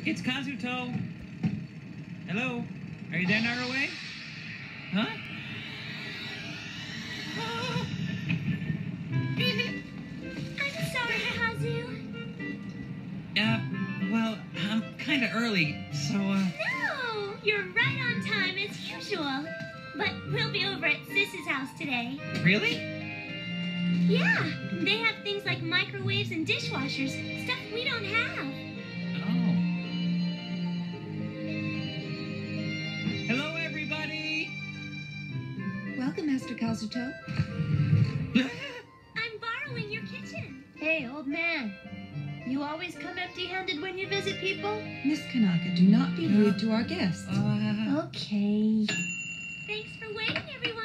It's Kazuto. Hello? Are you there, Narue? Huh? I'm sorry, Kazu. Well, I'm kind of early, so, No! You're right on time as usual. But we'll be over at Sis's house today. Really? Yeah, they have things like microwaves and dishwashers, stuff we don't have. Oh. Hello, everybody! Welcome, Master Kazuto. I'm borrowing your kitchen. Hey, old man. You always come empty-handed when you visit people? Miss Kanaka, do not be rude to our guests. Okay. Thanks for waiting, everyone.